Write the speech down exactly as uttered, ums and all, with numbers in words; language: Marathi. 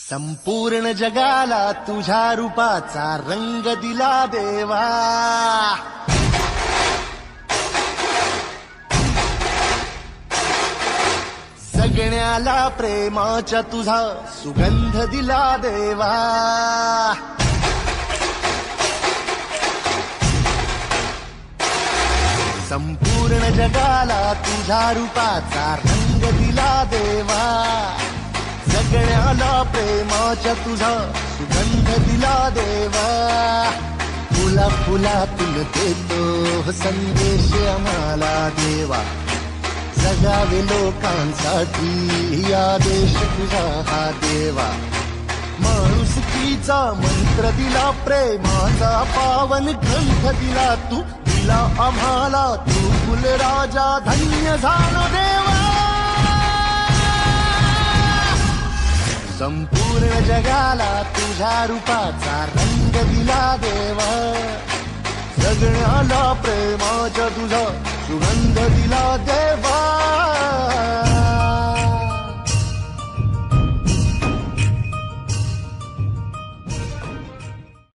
संपूर्ण जगाला तुझ्या रूपाचा रंग दिला देवा. जगण्याला प्रेमाच्या तुझा सुगंध दिला देवा. संपूर्ण जगाला तुझ्या रूपाचा रंग दिला देवा. जगण्याला प्रेमाच्या तुझा सुगंध दिला देवा. फुला फुलातून देतो संदेश आम्हाला देवा. जगावे लोकांसाठी या देश तुझा हा देवा. माणुसकीचा मंत्र दिला, प्रेमाचा पावन ग्रंथ दिला तू. दिला आम्हाला तू कुलराजा, धन्य झालो देवा. संपूर्ण जगाला तुझ्या रूपाचा रंग दिला देवा. जगण्याला प्रेमाच्या तुझा सुगंध